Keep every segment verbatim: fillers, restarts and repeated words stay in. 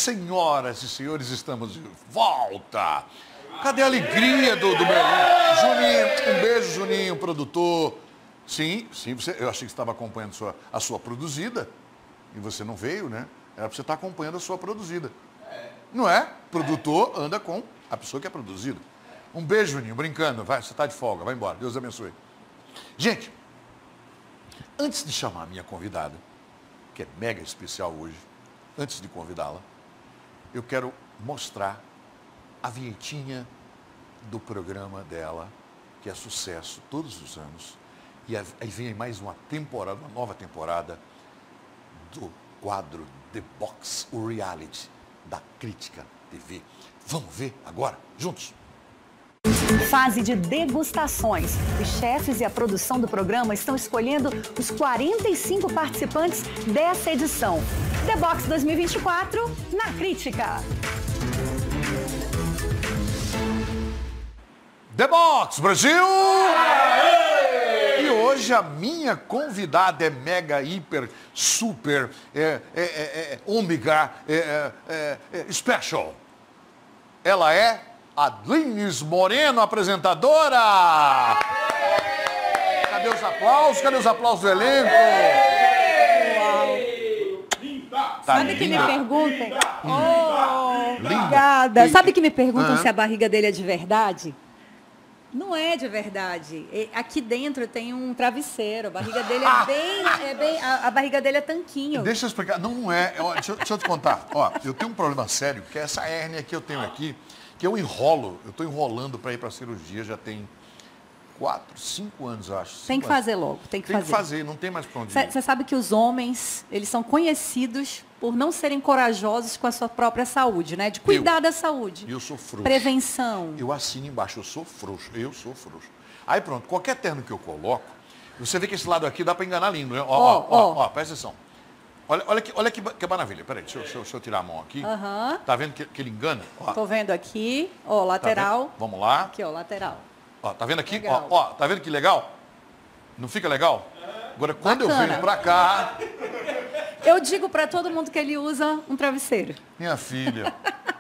Senhoras e senhores, estamos de volta. Cadê a alegria do, do meu elenco? Juninho, um beijo, Juninho, produtor. Sim, sim, você, eu achei que você estava acompanhando a sua, a sua produzida. E você não veio, né? Era para você estar acompanhando a sua produzida. Não é? Produtor anda com a pessoa que é produzida. Um beijo, Juninho, brincando. Vai, você está de folga, vai embora. Deus abençoe. Gente, antes de chamar a minha convidada, que é mega especial hoje, antes de convidá-la, eu quero mostrar a vinhetinha do programa dela, que é sucesso todos os anos. E aí vem mais uma temporada, uma nova temporada do quadro The Box, o reality da Crítica T V. Vamos ver agora, juntos. Fase de degustações. Os chefes e a produção do programa estão escolhendo os quarenta e cinco participantes dessa edição. The Box dois mil e vinte e quatro, na Crítica. The Box, Brasil! E hoje a minha convidada é mega, hiper, super, é, é, é, é, ômega, é, é, é, special. Ela é Adlines Moreno, apresentadora. Cadê os aplausos? Cadê os aplausos do elenco? Tá Sabe linda. que me perguntem? Oh, obrigada. Sabe que me perguntam uhum. se a barriga dele é de verdade? Não é de verdade. Aqui dentro tem um travesseiro. A barriga dele é bem... É bem a, a barriga dele é tanquinho. Deixa eu explicar. Não, não é. Eu, deixa, deixa eu te contar. Ó, eu tenho um problema sério, que é essa hérnia que eu tenho aqui, que eu enrolo. Eu estou enrolando para ir para a cirurgia já tem quatro, cinco anos, eu acho. Tem que anos. fazer logo. Tem que tem fazer. Tem que fazer, não tem mais para onde ir. Você sabe que os homens, eles são conhecidos por não serem corajosos com a sua própria saúde, né? De cuidar eu, da saúde. Eu sou frouxo. Prevenção. Eu assino embaixo, eu sou frouxo, eu sou frouxo. Aí pronto, qualquer terno que eu coloco, você vê que esse lado aqui dá para enganar lindo, né? Ó, ó, ó, ó, ó, presta atenção. Olha, olha, que, olha que, que maravilha. Peraí, deixa eu, deixa, eu, deixa eu tirar a mão aqui. Uhum. Tá vendo que, que ele engana? Ó. Tô vendo aqui, ó, lateral. Tá Vamos lá. Aqui, ó, lateral. Ó, tá vendo aqui? Ó, ó, tá vendo que legal? Não fica legal? Agora, quando Bacana. eu venho pra cá... Eu digo para todo mundo que ele usa um travesseiro. Minha filha.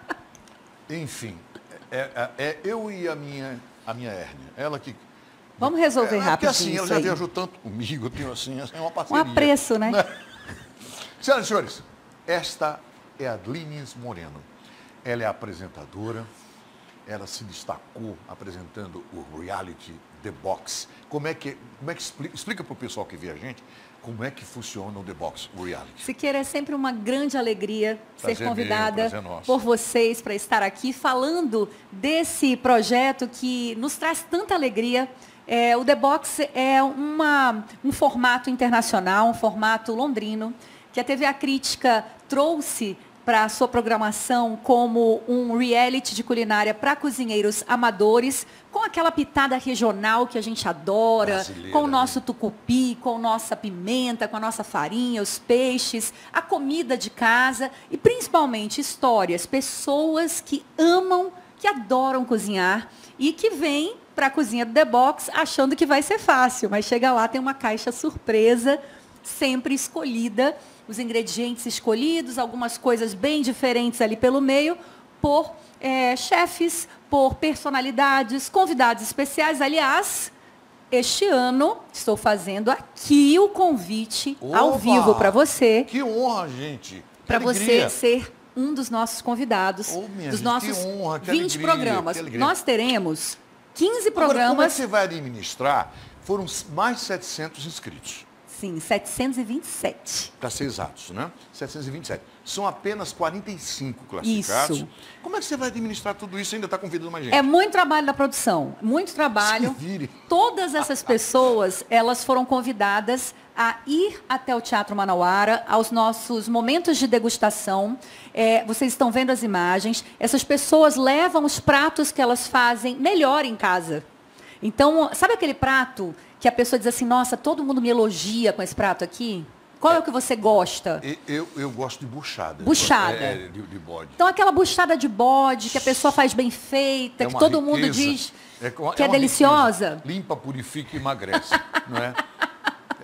Enfim, é, é, é eu e a minha, a minha hérnia. Ela que... Vamos resolver é, rápido. Porque assim, ela já viajou tanto comigo, eu tenho assim, é uma parceria. Um apreço, né? Senhoras e senhores, esta é a Adlines Moreno. Ela é apresentadora, ela se destacou apresentando o reality The Box. Como é que, como é que explica, explica para o pessoal que vê a gente como é que funciona o The Box, o reality? Siqueira, é sempre uma grande alegria prazer ser convidada meu, por vocês para estar aqui falando desse projeto que nos traz tanta alegria. É, o The Box é uma, um formato internacional, um formato londrino, que a T V A Crítica trouxe para a sua programação como um reality de culinária para cozinheiros amadores, com aquela pitada regional que a gente adora, brasileira, com o nosso tucupi, com nossa pimenta, com a nossa farinha, os peixes, a comida de casa e principalmente histórias, pessoas que amam, que adoram cozinhar e que vêm para a cozinha do The Box achando que vai ser fácil, mas chega lá, tem uma caixa surpresa, sempre escolhida, os ingredientes escolhidos, algumas coisas bem diferentes ali pelo meio, por é, chefes, por personalidades, convidados especiais. Aliás, este ano estou fazendo aqui o convite Oba! ao vivo para você. Que honra, gente! Para você ser um dos nossos convidados, oh, dos gente, nossos que honra, que vinte alegria, programas. que Nós teremos quinze Agora, programas. como é que você vai administrar? Foram mais de setecentos inscritos. Sim, setecentos e vinte e sete. Para ser exatos, né? setecentos e vinte e sete. São apenas quarenta e cinco classificados. Isso. Como é que você vai administrar tudo isso e ainda está convidando mais gente? É muito trabalho da produção, muito trabalho. Se vire. Todas essas pessoas, elas foram convidadas a ir até o Teatro Manauara, aos nossos momentos de degustação. É, vocês estão vendo as imagens. Essas pessoas levam os pratos que elas fazem melhor em casa. Então, sabe aquele prato que a pessoa diz assim, nossa, todo mundo me elogia com esse prato aqui? Qual é, é o que você gosta? Eu, eu gosto de buchada. Buchada. É, de, de bode. Então, aquela buchada de bode que a pessoa faz bem feita, é que todo riqueza. mundo diz é, que é, é deliciosa. Riqueza. Limpa, purifica e emagrece, não é?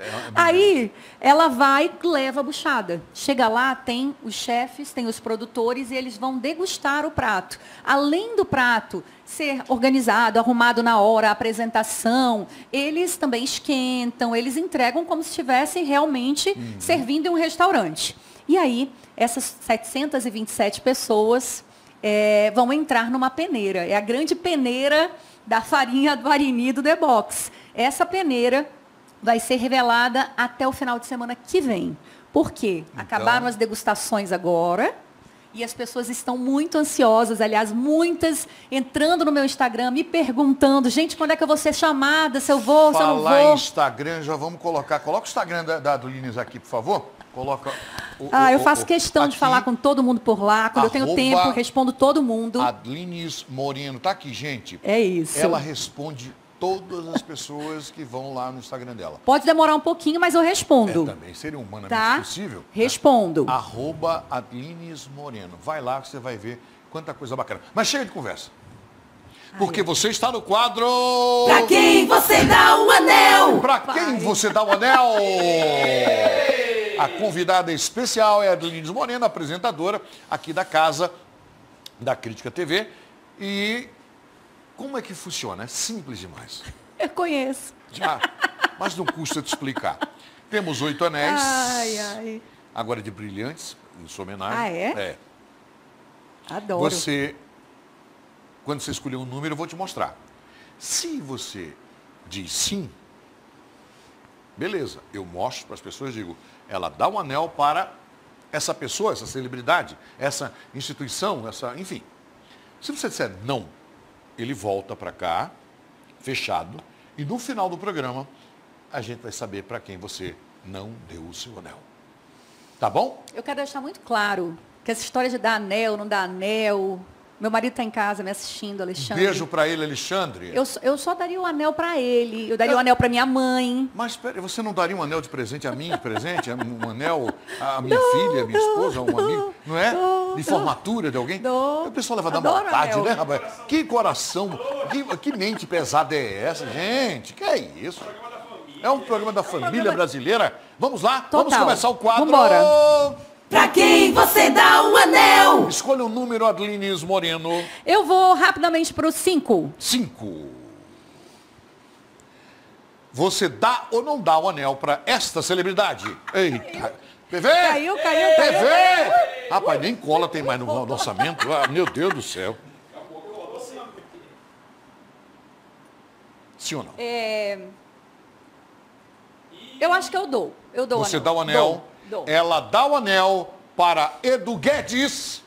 Aí, ela vai e leva a buchada. Chega lá, tem os chefes, tem os produtores e eles vão degustar o prato. Além do prato ser organizado, arrumado na hora, a apresentação, eles também esquentam, eles entregam como se estivessem realmente uhum. servindo em um restaurante. E aí, essas setecentas e vinte e sete pessoas é, vão entrar numa peneira. É a grande peneira da farinha do Arini do The Box. Essa peneira vai ser revelada até o final de semana que vem. Por quê? Então... Acabaram as degustações agora. E as pessoas estão muito ansiosas, aliás, muitas entrando no meu Instagram, me perguntando, gente, quando é que eu vou ser chamada, se eu vou, se eu não vou. Falar em Instagram, já vamos colocar, coloca o Instagram da, da Adlines aqui, por favor. Coloca o, ah, o, eu faço o, questão aqui, de falar com todo mundo por lá, quando eu tenho tempo, respondo todo mundo. Adlines Moreno, tá aqui, gente. É isso. Ela responde todas as pessoas que vão lá no Instagram dela. Pode demorar um pouquinho, mas eu respondo. É, também seria humanamente tá? possível. Respondo. Tá? Arroba Adlines Moreno. Vai lá que você vai ver quanta coisa bacana. Mas chega de conversa. Porque Ai, você está no quadro... Pra quem você dá o anel? Pra quem Vai. você dá o anel? A convidada especial é a Adlines Moreno, apresentadora aqui da casa da Crítica T V. E... como é que funciona? É simples demais. Eu conheço. Já, mas não custa te explicar. Temos oito anéis. Ai, ai. Agora de brilhantes, em sua homenagem. Ah, é? É. Adoro. Você, quando você escolher um número, eu vou te mostrar. Se você diz sim, beleza, eu mostro para as pessoas, digo, ela dá um anel para essa pessoa, essa celebridade, essa instituição, essa, enfim. Se você disser não, ele volta para cá, fechado, e no final do programa, a gente vai saber para quem você não deu o seu anel. Tá bom? Eu quero deixar muito claro que essa história de dar anel, não dar anel... Meu marido está em casa me assistindo, Alexandre. Beijo para ele, Alexandre. Eu, eu só daria o anel para ele, eu daria o anel para minha mãe. Mas espera, você não daria um anel de presente a mim, de presente? Um anel à minha não, filha, à minha esposa, a um amigo, não é? Não, de formatura de alguém? Não. O pessoal leva da maldade, né, rapaz? Que coração, que, que mente pesada é essa, gente? Que é isso? É um programa da família brasileira. Vamos lá? Total. Vamos começar o quadro. Vambora. Pra quem você dá o anel? Escolha um número, Adlines Moreno. Eu vou rapidamente para o cinco. Cinco. Você dá ou não dá o anel para esta celebridade? Eita. P V? Caiu, caiu, P V! caiu. Rapaz, nem cola tem mais no, no orçamento. Ah, meu Deus do céu. Sim ou não? É... Eu acho que eu dou. Eu dou Você o anel. dá o anel. Dou. Dou. Ela dá o anel para Edu Guedes.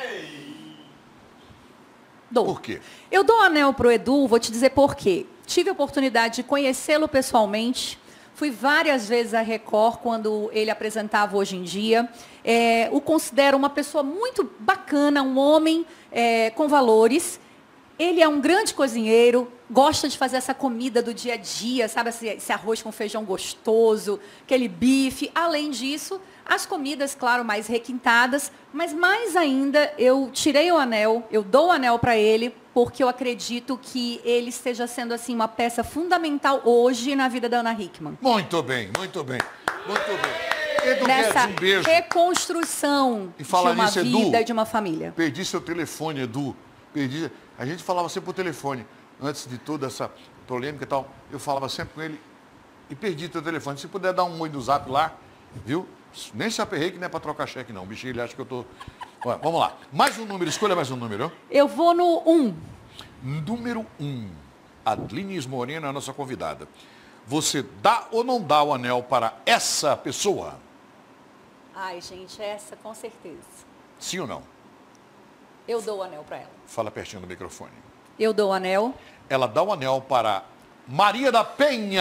Dou. Por quê? Eu dou o anel para o Edu, vou te dizer por quê. Tive a oportunidade de conhecê-lo pessoalmente. Fui várias vezes à Record quando ele apresentava Hoje em Dia. É, o considero uma pessoa muito bacana, um homem é, com valores. Ele é um grande cozinheiro, gosta de fazer essa comida do dia a dia, sabe, esse, esse arroz com feijão gostoso, aquele bife. Além disso, as comidas, claro, mais requintadas, mas mais ainda, eu tirei o anel, eu dou o anel para ele, porque eu acredito que ele esteja sendo assim uma peça fundamental hoje na vida da Ana Hickman. Muito bem, muito bem, muito bem. Edu Nessa Guedes, um beijo. reconstrução E fala de uma nisso, vida Edu, e de uma família. Perdi seu telefone, Edu. Perdi. A gente falava sempre por telefone. Antes de toda essa polêmica e tal, eu falava sempre com ele e perdi teu telefone. Se puder dar um oi no zap lá, viu? Nem se aperrei que não é para trocar cheque, não. O bichinho, ele acha que eu tô... Olha, vamos lá. Mais um número, escolha mais um número. Eu vou no um. Número um. Adlines Moreno é a nossa convidada. Você dá ou não dá o anel para essa pessoa? Ai, gente, essa com certeza. Sim ou não? Eu dou o anel para ela. Fala pertinho do microfone. Eu dou o anel. Ela dá o anel para Maria da Penha.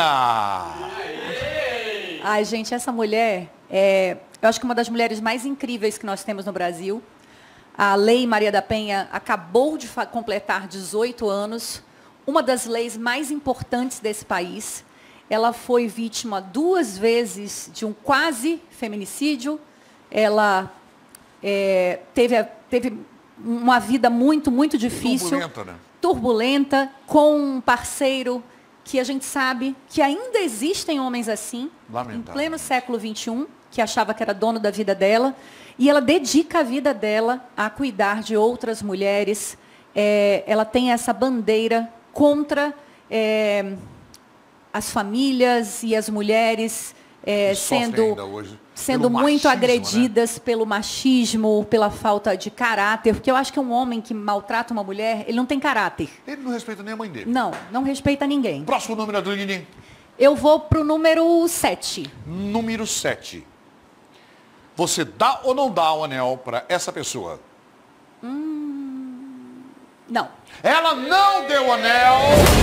Ai, gente, essa mulher é, eu acho que uma das mulheres mais incríveis que nós temos no Brasil. A Lei Maria da Penha acabou de completar dezoito anos, uma das leis mais importantes desse país. Ela foi vítima duas vezes de um quase feminicídio. Ela é, teve, teve uma vida muito, muito difícil. Turbulenta, né? Turbulenta, com um parceiro que a gente sabe que ainda existem homens assim, Lamentável. em pleno século vinte e um, que achava que era dono da vida dela, e ela dedica a vida dela a cuidar de outras mulheres. É, ela tem essa bandeira contra é, as famílias e as mulheres é, sendo, hoje sendo muito machismo, agredidas, né? pelo machismo, pela falta de caráter, porque eu acho que um homem que maltrata uma mulher, ele não tem caráter. Ele não respeita nem a mãe dele. Não, não respeita ninguém. Próximo número, Adeline. Eu vou para o número sete. Número sete. Você dá ou não dá o anel para essa pessoa? Hum, não. Ela não deu o anel.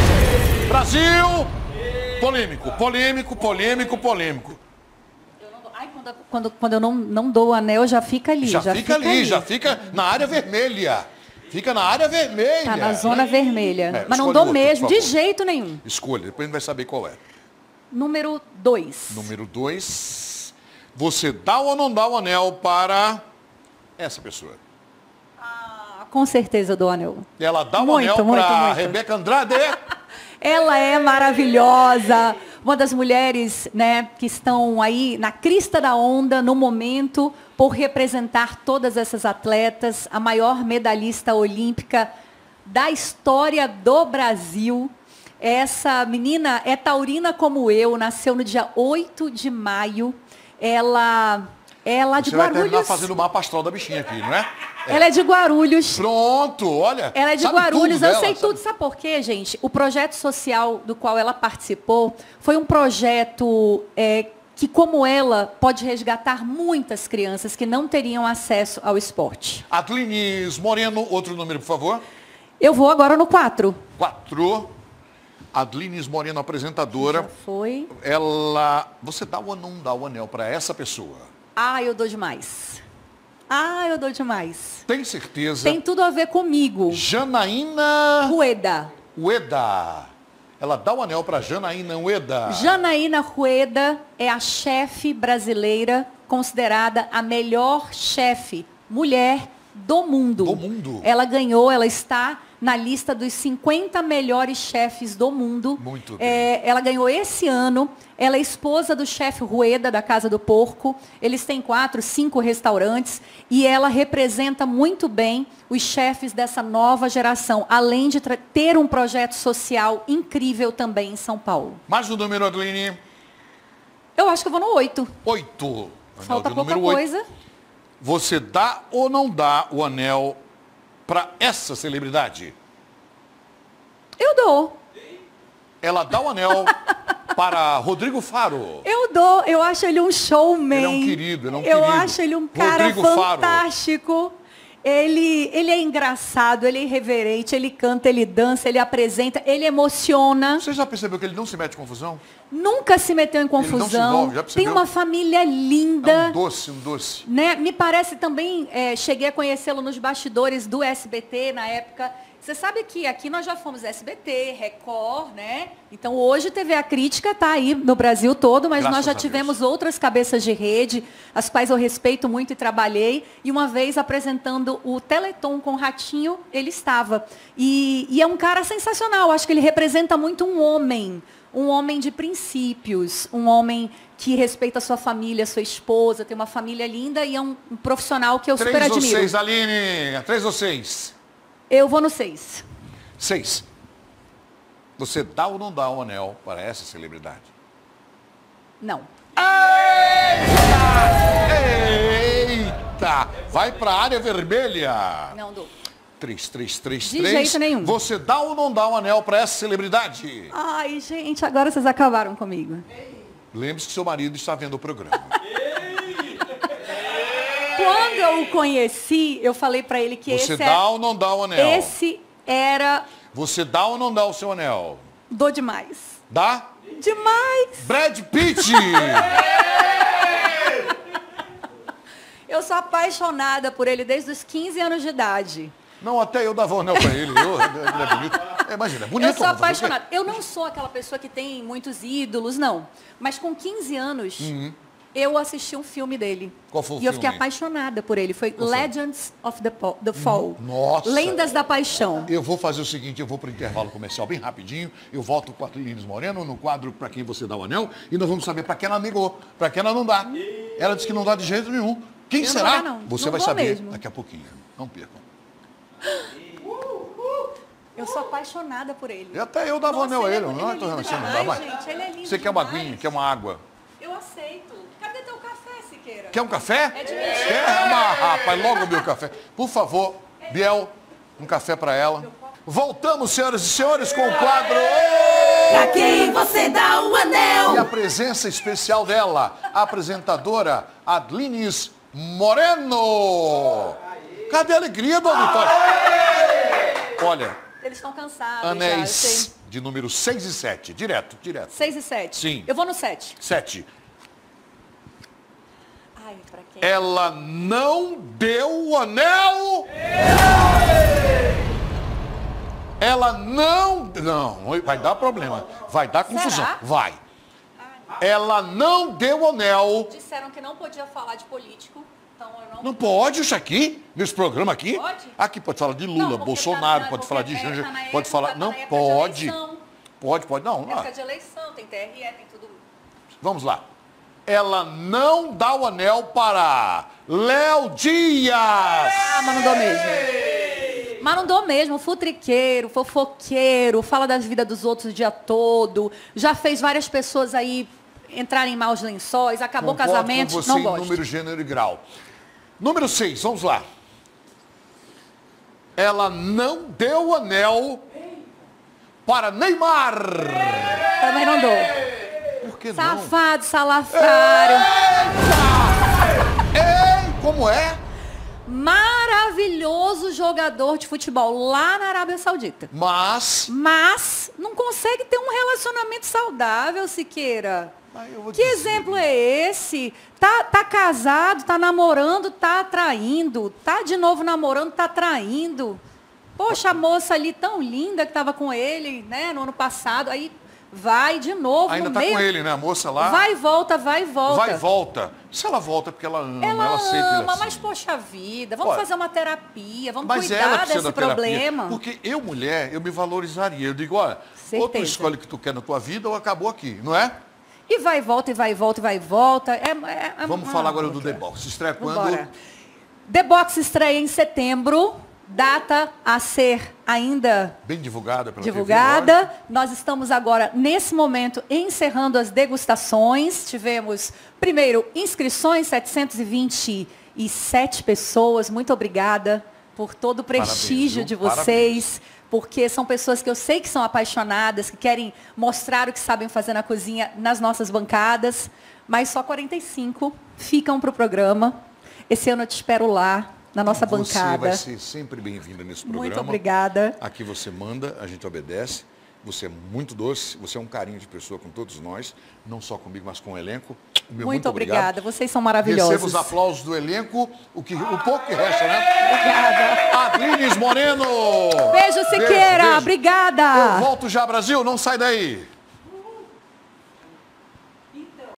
Brasil. Polêmico, polêmico, polêmico, polêmico. Eu não dou. Ai, quando, quando, quando eu não, não dou o anel, já fica ali. Já, já fica, fica ali, já fica na área vermelha. Fica na área vermelha. Tá na zona vermelha. É, Mas não escolhe dou outro, mesmo, por de favor. jeito nenhum. Escolha, depois a gente vai saber qual é. Número dois. Número dois. Você dá ou não dá o anel para essa pessoa? Ah, com certeza eu dou o anel. Ela dá o Muito, anel muito, para muito. Rebeca Andrade. Ela é maravilhosa, uma das mulheres, né, que estão aí na crista da onda no momento por representar todas essas atletas, a maior medalhista olímpica da história do Brasil. Essa menina é taurina como eu, nasceu no dia oito de maio. Ela é lá de Você vai terminar Guarulhos. fazendo o mapa astral da bichinha aqui, não é? Ela é de Guarulhos. Pronto, olha. Ela é de sabe Guarulhos, tudo eu dela, sei sabe? tudo. Sabe por quê, gente? O projeto social do qual ela participou foi um projeto é, que, como ela, pode resgatar muitas crianças que não teriam acesso ao esporte. Adelines Moreno, outro número, por favor. Eu vou agora no quatro. Quatro. Adelines Moreno, apresentadora. Já foi. Ela. Você dá ou não dá o anel para essa pessoa? Ah, eu dou demais. Ah, eu dou demais. Tem certeza? Tem tudo a ver comigo. Janaína Rueda. Ueda. Ela dá o anel para Janaína Ueda. Janaína Rueda é a chefe brasileira considerada a melhor chefe mulher do mundo. Do mundo. Ela ganhou, ela está na lista dos cinquenta melhores chefes do mundo. Muito bem. É, ela ganhou esse ano. Ela é esposa do chefe Rueda, da Casa do Porco. Eles têm quatro, cinco restaurantes. E ela representa muito bem os chefes dessa nova geração, além de ter um projeto social incrível também em São Paulo. Mais um número, Adeline. Eu acho que eu vou no oito. Oito. Anel Falta de pouca número oito. coisa. Você dá ou não dá o anel para essa celebridade? Eu dou. Ela dá o anel para Rodrigo Faro. Eu dou. Eu acho ele um showman. Ele é um querido, ele é um Eu querido. acho ele um cara Rodrigo Faro. fantástico. Ele, ele é engraçado, ele é irreverente, ele canta, ele dança, ele apresenta, ele emociona. Você já percebeu que ele não se mete em confusão? Nunca se meteu em não se confusão. envolve, já percebeu? Tem uma família linda. É um doce, um doce. Né? Me parece também, é, cheguei a conhecê-lo nos bastidores do S B T na época. Você sabe que aqui nós já fomos S B T, Record, né? Então hoje T V A Crítica está aí no Brasil todo, mas Graças nós já a Deus. tivemos outras cabeças de rede, as quais eu respeito muito e trabalhei. E uma vez apresentando o Teleton com o Ratinho, ele estava. E, e é um cara sensacional, acho que ele representa muito um homem. Um homem de princípios, um homem que respeita a sua família, a sua esposa, tem uma família linda e é um, um profissional que eu super Três ou admiro. seis, Aline? Três ou seis? Eu vou no seis. Seis. Você dá ou não dá o anel para essa celebridade? Não. Eita! Vai para a área vermelha. Não dou. Três, três, três, De três. jeito nenhum. Você dá ou não dá o anel para essa celebridade? Ai, gente, agora vocês acabaram comigo. Lembre-se que seu marido está vendo o programa. Quando eu o conheci, eu falei pra ele que Você esse, dá é, ou não dá o anel? esse era... Você dá ou não dá o seu anel? Dou demais. Dá? Demais. Brad Pitt! Eu sou apaixonada por ele desde os quinze anos de idade. Não, até eu dava o anel para ele. Eu, ele é bonito. É, imagina, é bonito. Eu sou vamos fazer o quê? apaixonada. Eu não sou aquela pessoa que tem muitos ídolos, não. Mas com quinze anos, Uhum. Eu assisti um filme dele. Qual foi o e filme? eu fiquei apaixonada por ele. Foi Qual foi? Legends of the, Po- the Fall. Nossa! Lendas da Paixão. Eu vou fazer o seguinte, eu vou para o intervalo comercial bem rapidinho, eu volto com a Lines Moreno no quadro Para Quem Você Dá o Anel, e nós vamos saber para quem ela negou, para quem ela não dá. Ela disse que não dá de jeito nenhum. Quem Eu não será? vou dar, não. Você Não vai vou saber mesmo. daqui a pouquinho. Não percam. Eu sou apaixonada por ele. E até eu dava o Nossa, anel a ele é ele, muito- não ele é é? lindo Você não dá, demais, vai. gente, ele é lindo Você quer uma demais. aguinha, quer uma água? Eu aceito. Cadê teu café, Siqueira? Quer um café? É de mentira. Quer? Uma, rapaz, logo o meu café. Por favor, Biel, um café para ela. Voltamos, senhoras e senhores, com o quadro... Pra quem você dá o E a anel? presença especial dela, a apresentadora Adlines Moreno. Cadê a alegria do auditório? Olha, Eles estão cansados já, eu anéis sei. de número seis e sete. Direto, direto. seis e sete. Sim. Eu vou no sete. sete. Ai, pra quem? Ela não deu o anel. Ela não... Não, vai dar problema. Vai dar confusão. Será? Vai. Ela não deu o anel. Disseram que não podia falar de político, então eu não... Não pode isso aqui, nesse programa aqui. Pode? Aqui pode falar de Não, Lula, porque Bolsonaro, tá na- pode falar de porque Janja, tá na pode época- falar... tá Não, na época de pode. eleição. Pode, pode. Não, Época não. de eleição, tem T R E, tem tudo. Vamos lá. Ela não dá o anel para Léo Dias. Ah, mas não dou mesmo. Mas não dou mesmo, futriqueiro, fofoqueiro, fala das vidas dos outros o dia todo, já fez várias pessoas aí entrarem em maus lençóis, acabou o Concordo casamento, com você não em gosto. número, gênero e grau. Número seis, vamos lá. Ela não deu o anel para Neymar. Também não dou. Por que não? Safado, salafrário. Ei, como é? Maravilhoso jogador de futebol lá na Arábia Saudita. Mas... Mas não consegue ter um relacionamento saudável, Siqueira. Mas eu vou Que dizer. exemplo é esse? Tá, tá casado, tá namorando, tá traindo. Tá de novo namorando, tá traindo. Poxa, a moça ali tão linda que estava com ele, né, no ano passado, aí vai de novo Ainda no tá meio. com ele, né? A moça lá. Vai e volta, vai e volta. Vai e volta. Se ela volta é porque ela ama, ela, Ela aceita ele ama, assim. mas poxa vida, vamos Olha, fazer uma terapia, vamos Mas ela cuidar precisa desse da terapia. problema. Porque eu, mulher, eu me valorizaria. Eu digo, olha, Certeza. ou tu escolhe o que tu quer na tua vida ou acabou aqui, não é? E vai e volta, e vai e volta, e vai e volta. É, é, é Vamos uma falar agora do loucura. The Box. Estreia quando? Vambora. The Box estreia em setembro, data a ser ainda Bem divulgada pela divulgada. T V, Nós estamos agora, nesse momento, encerrando as degustações. Tivemos, primeiro, inscrições, setecentas e vinte e sete pessoas. Muito obrigada por todo o prestígio Parabéns, de viu? vocês. Porque são pessoas que eu sei que são apaixonadas, que querem mostrar o que sabem fazer na cozinha nas nossas bancadas. Mas só quarenta e cinco ficam para o programa. Esse ano eu te espero lá, na nossa Você bancada. vai ser sempre bem-vinda nesse programa. Muito obrigada. Aqui você manda, a gente obedece. Você é muito doce, você é um carinho de pessoa com todos nós, não só comigo, mas com o elenco. O meu Muito obrigado. obrigada, vocês são maravilhosos. Receba os aplausos do elenco, o, que, o pouco que resta, né? Obrigada. Adlines Moreno! Beijo, Siqueira. Beijo, beijo. Obrigada. Eu volto já, Brasil, não sai daí.